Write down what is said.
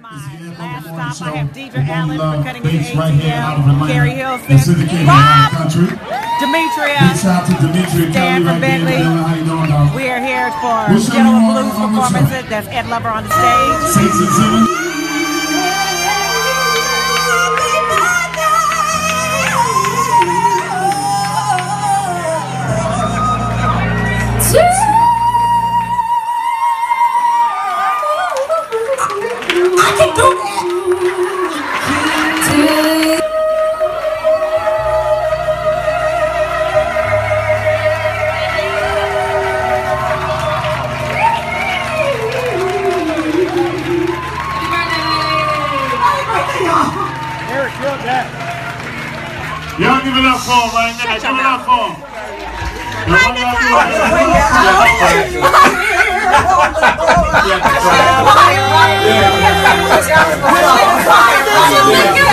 my last stop, I have Demetria McKinney for cutting into ATL, Gary Hilson, Rob, Demetria, Dan from Bentley. We are here for Gentleman Blues performances. That's Ed Lover on the stage. I can do that. Eric, killed that. Y'all give it up for him right now. Give it up for him. Yeah.